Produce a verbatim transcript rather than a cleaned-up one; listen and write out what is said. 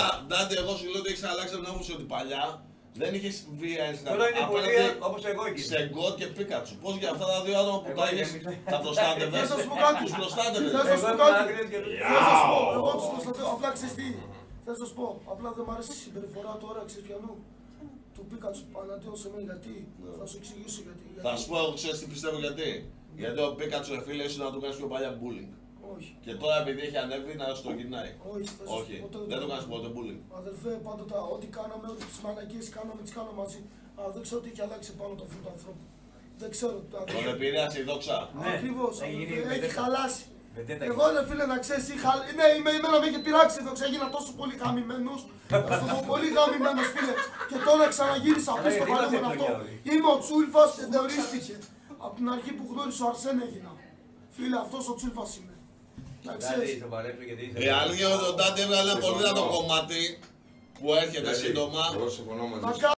Ντάντε, εγώ σου λέω ότι έχεις αλλάξει την άποψη ότι παλιά δεν είχες βία ενστικτά. Τώρα είναι πολύ όπως εγώ εκεί. Σε γκότ και πίκατσου. Πώς για αυτά τα δύο άτομα που τα έχεις τα προστάτευες. Θα σας πω κάτι. Τους προστάτευες. Θα σας πω κάτι. Θα σας πω. Εγώ τους προστατεύω. Απλά ξέρεις τι. Θα σας πω. Απλά δεν μ' αρέσει η συμπεριφορά τώρα, ξέρεις ποιανού. Του Πίκατσου εναντίον σε μένα. Γιατί. Θα σου εξηγήσω γιατί. Θα σου πω, εγώ ξέρεις τι πιστεύω γιατί. Γιατί ο Πίκατσου φίλε ήσουν να του κάνεις πιο παλιά bullying. Όχι. Και τώρα επειδή έχει ανέβει να στο γυρνάει. Όχι, θα σας Όχι, πω, ποτέ δεν το κάνεις ποτέ bullying. Αδερφέ, πάντοτε ό,τι κάναμε, ό,τι τις μαλακίες κάναμε, τις κάνω μαζί. Αλλά δεν ξέρω τι έχει αλλάξει πάνω το φίλο του ανθρώπου. Δεν ξέρω. Τον επηρέασε η δόξα. Ακριβώς, Ναι, έχει χαλάσει. Βεντέτα Εγώ ρε φίλε να ξέρεις, είχα... ναι, είμαι, εμένα με είχε πειράξει η δόξα, έγινα τόσο πολύ γαμημένος. Θα σου πω πολύ γαμημένος φίλε. Και τώρα ξαναγύρισα πίσω στο παλαιό αυτό. Είμαι ο Τσούλφας και θεωρίστηκε. Από την αρχή που γνώρισε ο Αρσέν έγινα. Φίλε, αυτός ο Τσούλφας είμαι. Να ξέρεις. Η αλήθεια είναι ότι ο Ντάντε έβγαλε ένα πολύ δυνατό κομμάτι που έρχεται σύντομα. Εγώ συμφωνώ μαζί σου.